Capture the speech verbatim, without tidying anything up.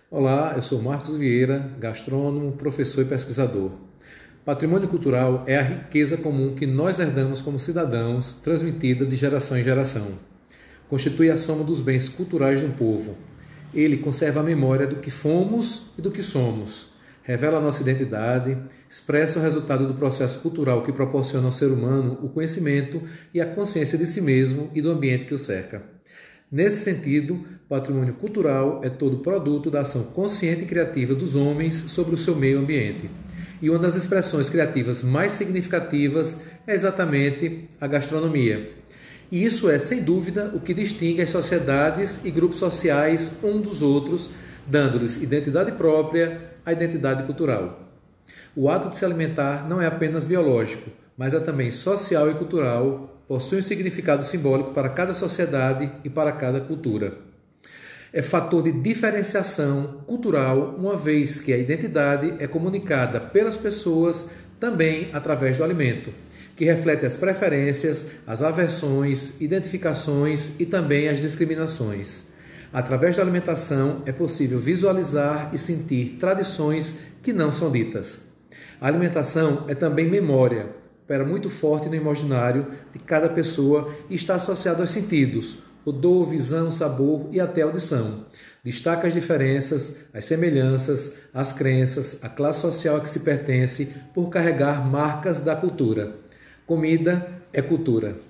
Olá, eu sou Marcos Vieira, gastrônomo, professor e pesquisador. Patrimônio cultural é a riqueza comum que nós herdamos como cidadãos, transmitida de geração em geração. Constitui a soma dos bens culturais de um povo. Ele conserva a memória do que fomos e do que somos. Revela a nossa identidade, expressa o resultado do processo cultural que proporciona ao ser humano o conhecimento e a consciência de si mesmo e do ambiente que o cerca. Nesse sentido, patrimônio cultural é todo produto da ação consciente e criativa dos homens sobre o seu meio ambiente. E uma das expressões criativas mais significativas é exatamente a gastronomia. E isso é, sem dúvida, o que distingue as sociedades e grupos sociais um dos outros, dando-lhes identidade própria à identidade cultural. O ato de se alimentar não é apenas biológico, mas é também social e cultural, possui um significado simbólico para cada sociedade e para cada cultura. É fator de diferenciação cultural, uma vez que a identidade é comunicada pelas pessoas também através do alimento, que reflete as preferências, as aversões, identificações e também as discriminações. Através da alimentação é possível visualizar e sentir tradições que não são ditas. A alimentação é também memória, opera muito forte no imaginário de cada pessoa e está associado aos sentidos, odor, visão, sabor e até audição. Destaca as diferenças, as semelhanças, as crenças, a classe social a que se pertence por carregar marcas da cultura. Comida é cultura.